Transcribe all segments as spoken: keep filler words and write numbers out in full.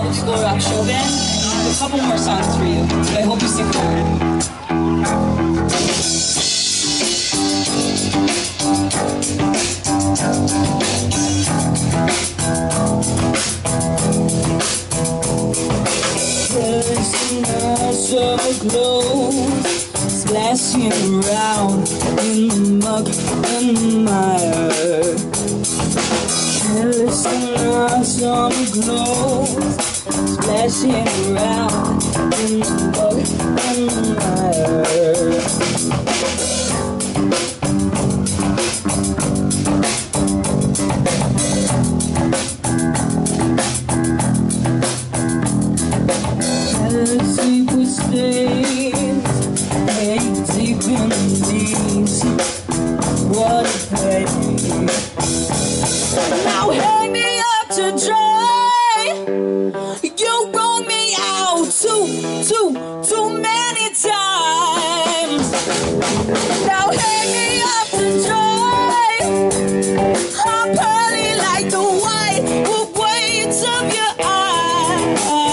school rock show band. I have a couple more songs for you, so I hope you stick around. Summer clothes splashing around in the muck and the mire. Careless in our summer clothes splashing around in the muck and the mire. Sleep with stains, head deep in the knees. What a pain. Now hang me up to dry. You wrung me out too, too, too many times. Now hang me up to dry. I'm pearly like the white waves of your eyes.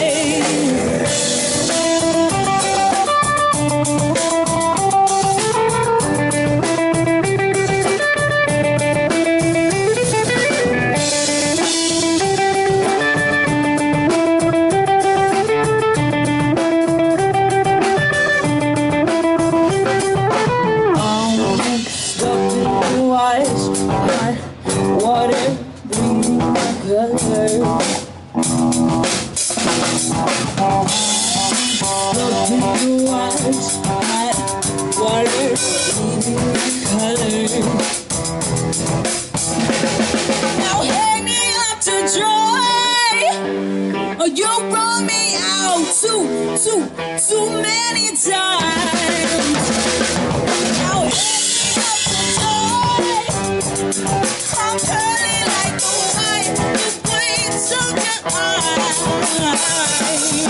Water, bring my color. Look in the eyes, hot water, bring my color. Now hang me up to dry. Oh, you brought me out too, too, too many times. Now hang me up to dry. I'm pearly like the white waves of your eyes.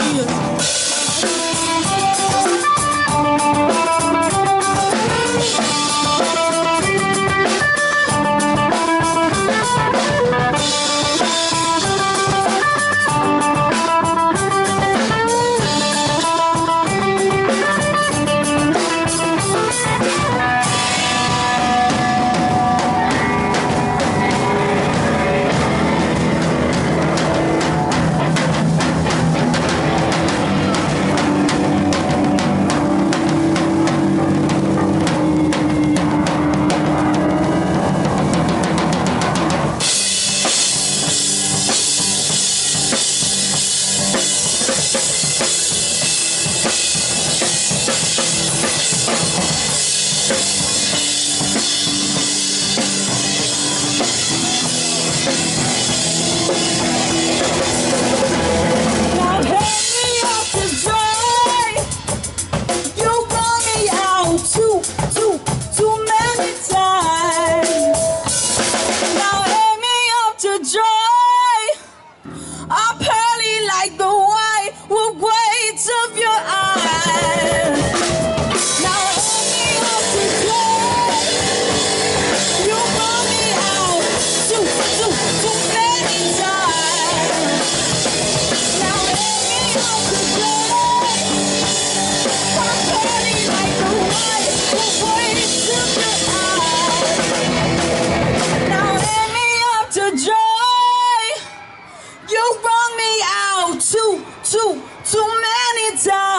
I'm pearly like the white waves of your eyes. Now hang me up to dry. You brought me out too, too, too many times. Now hang me up to dry. I'm pearly like the white waves of your eyes. Now hang me up to dry. You wrung me out too, too, too many times.